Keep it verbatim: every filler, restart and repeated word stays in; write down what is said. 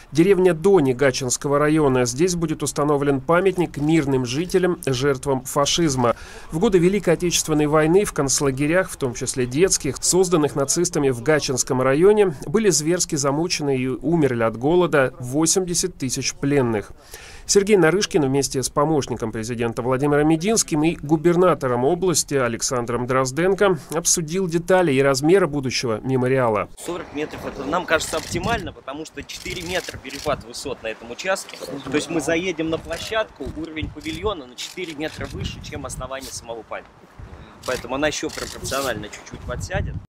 Деревня Дони Гатчинского района. Здесь будет установлен памятник мирным жителям, жертвам фашизма. В годы Великой Отечественной войны в концлагерях, в том числе детских, созданных нацистами в Гатчинском районе, были зверски замучены и умерли от голода восемьдесят тысяч пленных. Сергей Нарышкин вместе с помощником президента Владимиром Мединским и губернатором области Александром Дрозденко обсудил детали и размеры будущего мемориала. сорок метров это нам кажется оптимально, потому что четыре метра перепад высот на этом участке. То есть мы заедем на площадку, уровень павильона на четыре метра выше, чем основание самого памятника. Поэтому она еще пропорционально чуть-чуть подсядет.